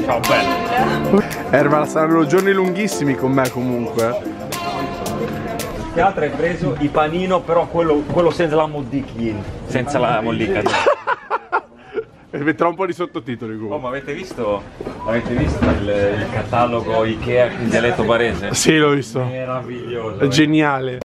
Ciao bello. Ermal, saranno giorni lunghissimi con me comunque. Teatro hai preso i panino, però quello senza la mollicchia. Senza la mollica. E metterò un po' di sottotitoli Oh, comunque. ma avete visto il catalogo Ikea in dialetto barese? Sì, l'ho visto. Meraviglioso. È geniale.